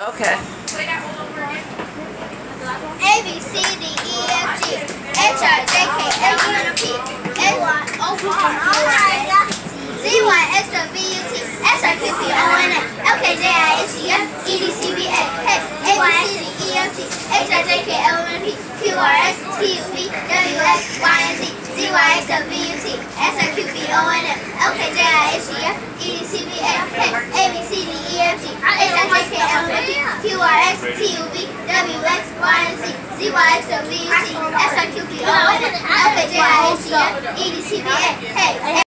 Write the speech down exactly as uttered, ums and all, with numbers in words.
Okay. A, B, C, D, E, F, G, H, I, J, K, L, M, N, P, S, O, Q, R, Z, Y, X, W, U, T, S, R, Q, P, O, N, F, K, J, I, H, E, F, E, D, C, B, A, K, A, B, C, D, E, F, G, H, I, J, K, L, M, N, P, Q, R, S, T, U, V, W, X, Y, and Z, Z, Y, X, W, U, T, S, R, Q, P, O, N, F, K, J, I, H, E, F, E, D, C, B, A, K, A, B, C, D, E, F, G, H, I, J, K, L, M, N, P, Q, R, S, T, U, V, W, X, Y, and Z, Z, Y, X, W, U, T, S, R, Q, P, O, N, F, K, J, I, H, E, F, E, D, C, B, A, K,